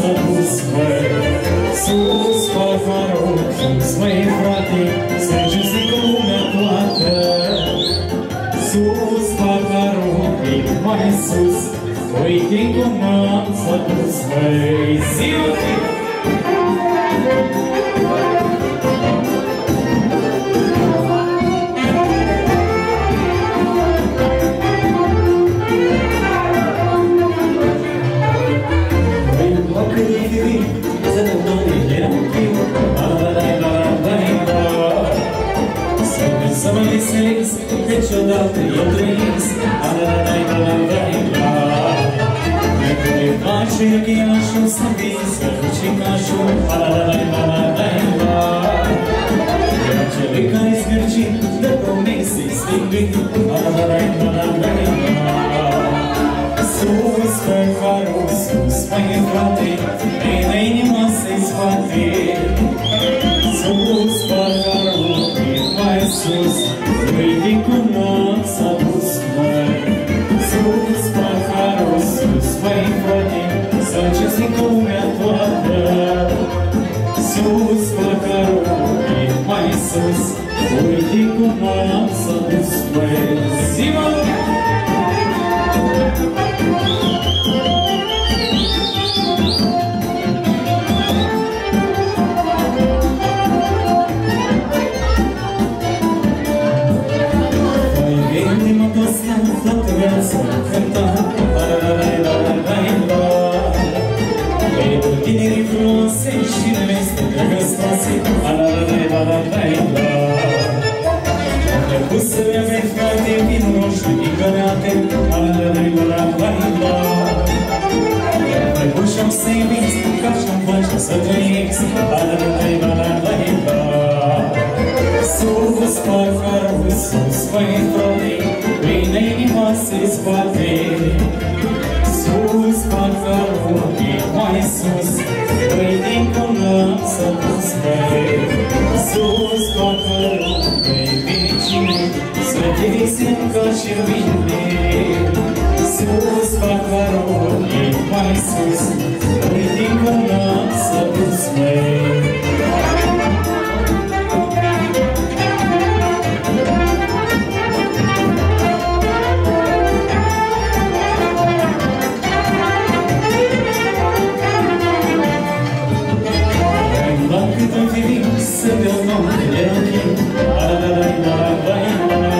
s-a dus, măi. Sus, paharul, sus, măi, frate, să juzic lumea toată. Sus, paharul, pic mai sus, uite cum s-a dus, măi. Ziua! Să mă visez, niciodată eu trăiesc, la-la-la-la-la-la-la. Dacă ne place ghiașul să vis, să duci cașul, la-la-la-la-la-la-la. Iar celui care-i zgârcit, dă promese stingând, la-la-la-la-la-la-la. Sus, pe farul, sus, mai frate, în inima se-i scoate. Sus, paharul, mai sus, uite cum s-a dus, măi. Sus, paharul, sus, mai frate, să juzic lumea toată. Sus, paharul, mai sus, uite cum s-a dus, măi. Ziua! Toată viața cânta, la-la-la-la-la-la-la. Pentru tinerii frumoase și neveste drăgăstoase, la-la-la-la-la-la-la. Am plăcut să le avem frate vinul roșu din găleate, la-la-la-la-la-la-la. Am plăcut și-am să iubiți, ca și-am face să trăiesc, la-la-la-la-la-la-la. Sus, paharul, sus, măi, frate, prin inima se scoate. Sus, paharul, mai sus, uite cum s-a dus, măi. Sus, paharul, măi, vecine, să te visem ca și mine. Sus, paharul, mai sus, uite cum s-a dus, măi. Să dea numele ochii, la-la-la-la-la-la-la.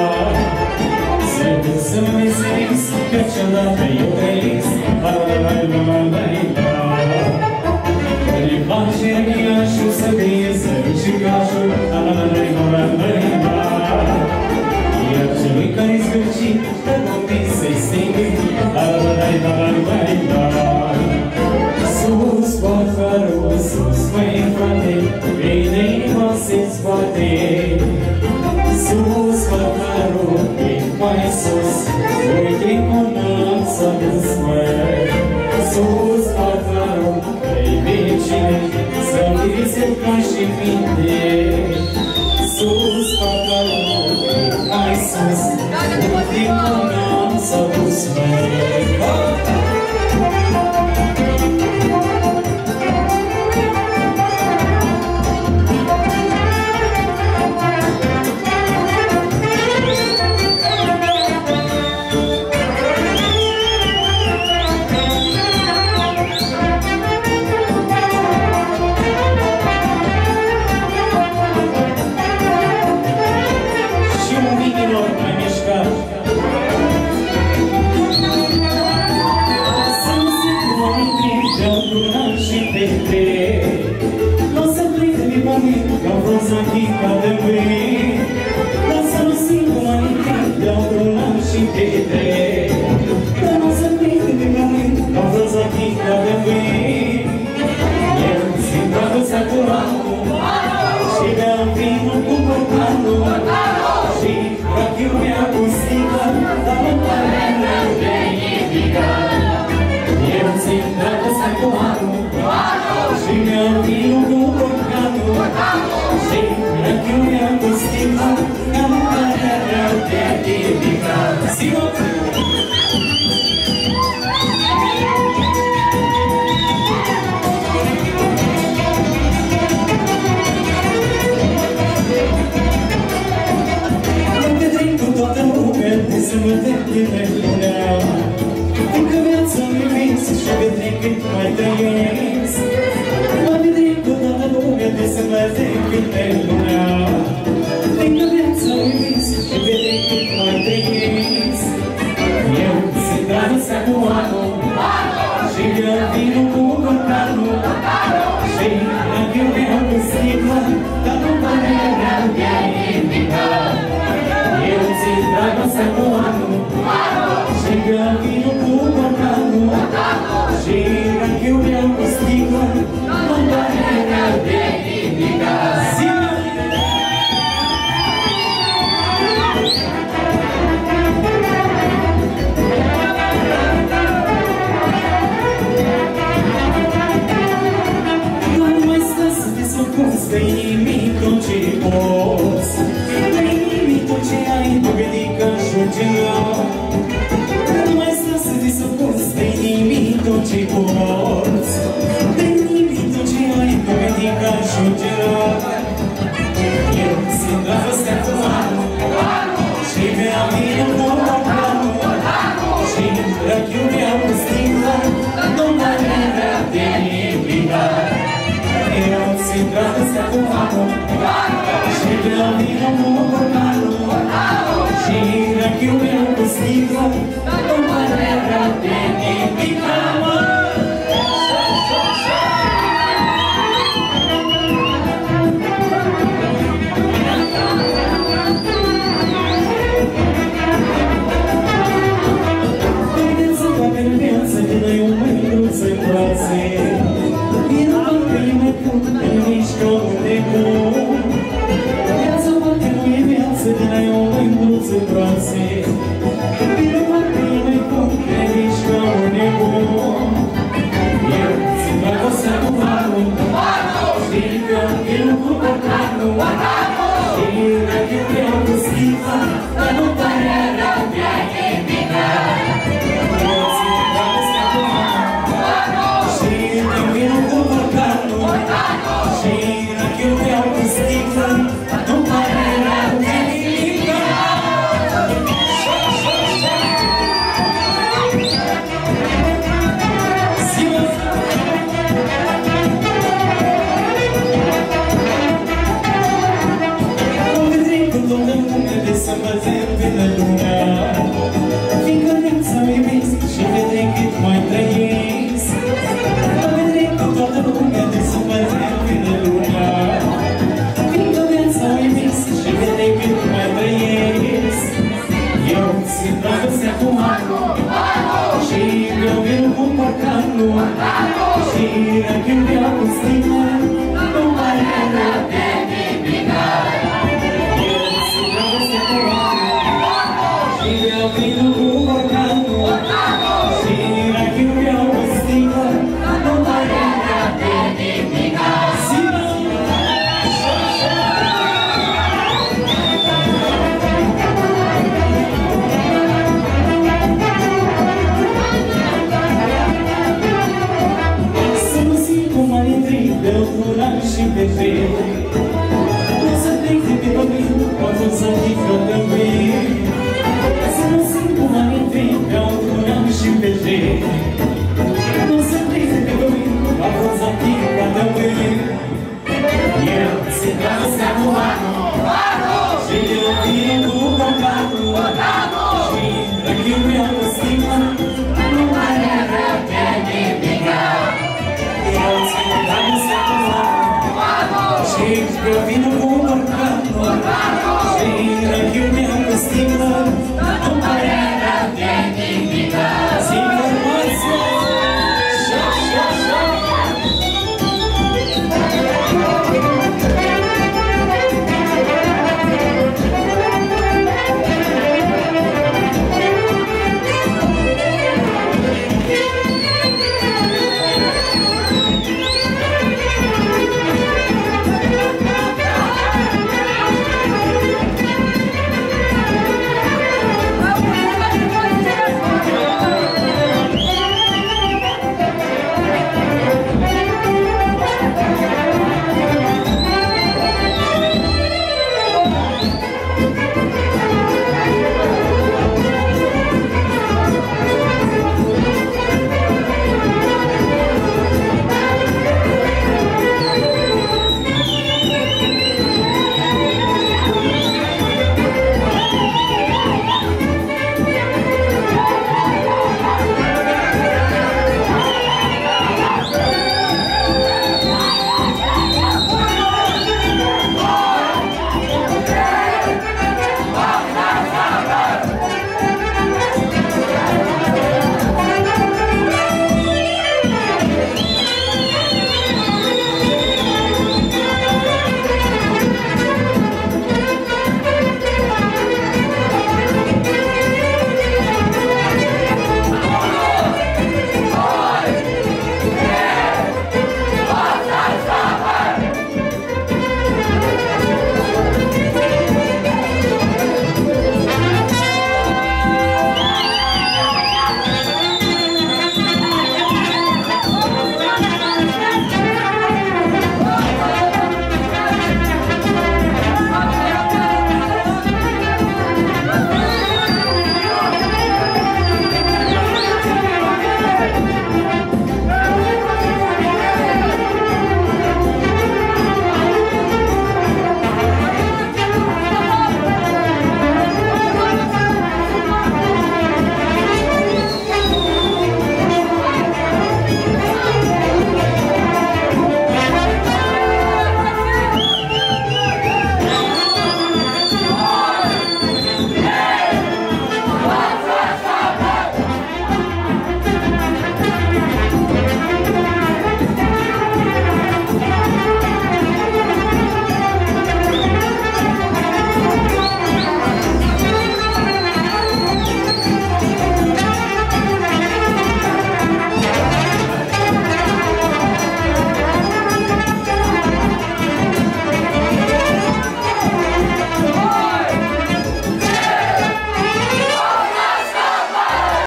Să mă visez, că ciodată eu trăiesc, la-la-la-la-la-la-la. Că-le place ghiașul să crieze și cașul, la-la-la-la-la-la-la. Iar celui care-i zgârcit, dă copii să-i stingă, la-la-la-la-la-la-la. Sus, paharul, sus, măi, frate, prin inima se-i scoate. Sus, paharul, mai sus, uite cum s-a dus, măi. Sus, paharul, măi, vecine, să-mi visem ca și mine. Sus, paharul, mai sus, uite cum s-a dus, măi. Aqui cada vez, dançando assim como a ninguém, dá lanche e perder. Da nossa vida de momento, nós aqui cada vez. E eu sentado sacolado, chega a vir no comportado, chega que eu me aproxima da lamparina bem ligada. E eu sentado sacolado, chega a vir no comportado. Chega que eu me aproximo, não para ter que ficar. Se mai trăiesc. Mă vedem cu toată lumea de să mă decât pe lumea. Fiindcă viața o iubesc și vede cât mai trăiesc. Eu sunt dragostea cu anul și eu vinul cu borcanul. Și dacă eu vreau cu sticlă, dar nu pare rău de nimica. Eu țin dragostea cu anul și eu vinul cu borcanul. Și dacă eu vreau cu sticlă, nu pare rău de nimica. Dă-i nimic tot ce poți, dă-i nimic tot ce ai, dovedică și urgenă. Nu mai stă să te suporți, dă-i nimic tot ce poți, dă-i nimic tot ce ai, dovedică și urgenă. Eu simt dragostea cu anul și mi-a vină cu borcanul. Și dacă eu vreau cu sticlă, nu mai rău de nimica. Eu simt dragostea cu anul și vreau vină cu borcanul. Și dacă eu vreau cu sticlă, nu mai rău de nimica. Vedeți-o pe viață, dă-i o mândruță în brațe. Vino că e mai bun, că nu mișcă un nebun. Viața parcă nu e viață, dă-i o mândruță în brațe. Vino că e mai bun, că nu mișcă un nebun. Eu simt dragostea cu anul și că vino cu borcanul. Și dacă eu vreau cu sticlă, dar nu pare rău de nimica. Eu simt dragostea cu anul și că vino cu borcanul. Și dacă eu vreau cu sticlă, nu pare rău de nimica. Mă vedem cu toată lumea de să mă zâmbină lumea. Fiindcă viața o iubesc și vede cât mai trăiesc. Mă vedem cu toată lumea de să mă zâmbină lumea. Fiindcă viața o iubesc și vede cât mai trăiesc. Eu simt dragostea cu anul și eu vin cu borcanul. Și dacă eu vreau cu sticlă, nu mai rău de nimica. Eu simt dragostea cu anul și eu vin cu borcanul. Și dacă eu vreau cu sticlă, nu mai rău de nimica. Să nu simt cum mai intri de ocular și pe fel. Nu să plec de pe pământ, poate să fii frătă mâini. Să nu simt cum mai intri de ocular și pe fel. Nu să plec de pe pământ, poate să fii frătă mâini. Eu simt dragostea cu anul